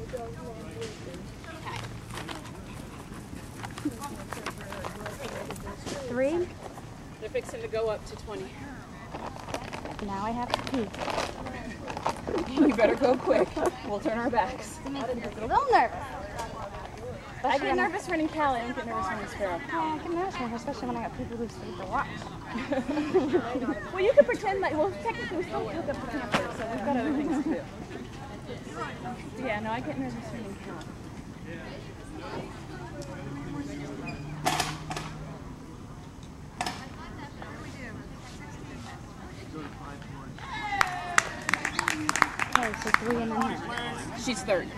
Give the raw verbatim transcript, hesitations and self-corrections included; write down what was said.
Three. They're fixing to go up to twenty. Now I have to pee. You better go quick. We'll turn our backs. It makes me a little nervous. I get nervous running Cali. I don't get nervous running Sparrow. Oh, I get nervous, especially when I got people who sleep to watch. Well, you could pretend like, well, technically we still hook up the camper, so we've got other things to do. Yeah, no, I get nervous running Cali. Okay, so three and then her. She's third.